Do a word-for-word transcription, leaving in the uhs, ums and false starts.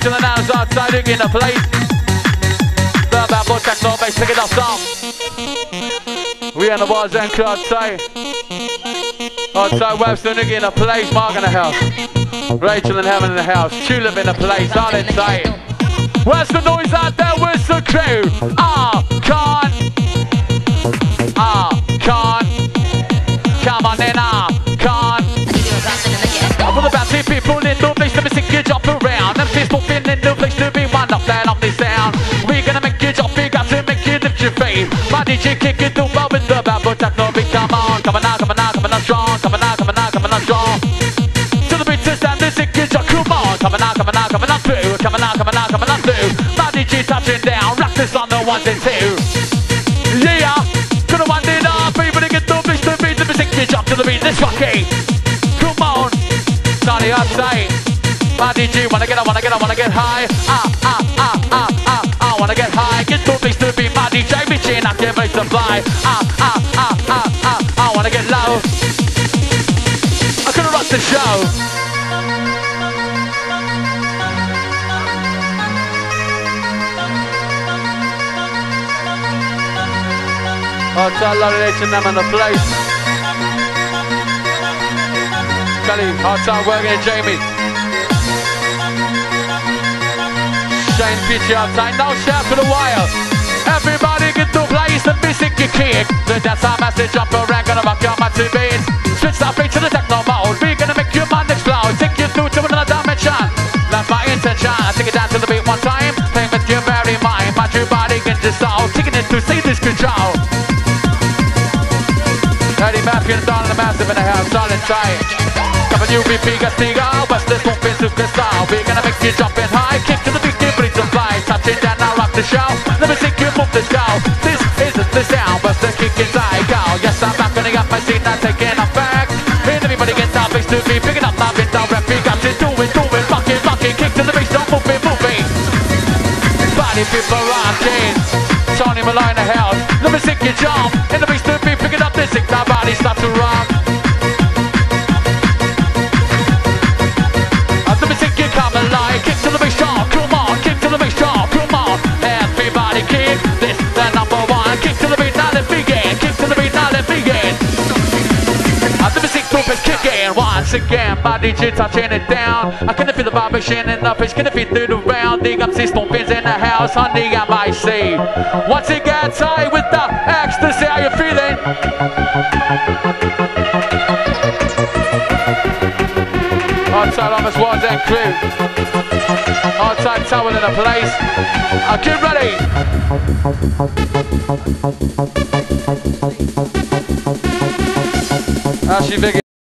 Rachel and Adam's outside, Iggy in the place. The bad boy techno bass, pick it up some. We in the bars and outside. Outside Webster and Iggy in the place, Mark in the house. Rachel and Heaven in the house, Tulip in the place, all inside. Where's the noise out there? Where's the crew? Ah, can't. Ah, can't. Come on then, ah, can't. I put about two people in the place to be sick, you jump around. And people feeling the place to be one up there on this sound. We're gonna make you jump, we got to make you lift your feet. My D J kick it through with the bad boy techno beat. Come on, come on now, come on now, come on now, strong. Come on now, come on now, come on now, strong. To the beat to stand the sick, you jump, come on. Come on now, come on now, come on now, through. Come on now, come on now, come on now, through. My D J touching down, rock this on the ones and two. Yeah, gonna wind it up, everybody get the beat to beat, the sick, you jump to the beat, let's rock it. Come on. Sonny outside. My D J wanna get, I wanna get, I wanna get high. Ah, ah, ah, ah, ah, I wanna get high. Get to place to be my D J, bitch, and I can't make them fly. Ah, ah, ah, ah, ah, I wanna get low. I'm gonna rock the show. Outside, lovely H and M in the place. Kelly, outside working at Jamie. Shane Peachy outside, now shout for the wire. Everybody get to place the music you kick. The dance our message jump around, gonna rock your massive beat. Switch that beat to the techno mode. We're gonna make your mind explode. Take you through to another dimension. That's my intention. Take it down to the beat one time. Play with your very mind. Mind your body get this soul. Taking it to see this control. Eddie Matthews down in the massive in the house, all inside. U B P Castigo, West this won't be super style. We're gonna make you jump in high, kick to the beat, give it some fly. Touch it down, now rock the show. Let me see you move this go. This isn't the sound, West the kick inside go. Yes, I'm back, gonna get my seat, now taking a back. And everybody get down, face to me, picking up, now get down, rep, we got it, do it, do it, rock it, rock it, kick to the beat, don't move it, move it. Body people rocking, Tony Malone in the house. Let me see you jump, and the beat to me, picking up this sick, now body start to rock. Come alive, kick to the bass drum, come on, kick to the bass drum, come on. Everybody kick, this the number one. Kick to the beat, now let's begin. Kick to the beat, now let's begin. And the music group is kicking once again. My D J touching it down. I can feel the vibration in the pitch, can feel through the round. Dig up six pins in the house on the M I C. Once again, tight with the ecstasy, how you feeling? Outside on this ones and crew. Outside towel in a place. I'll get ready. Ashley Big.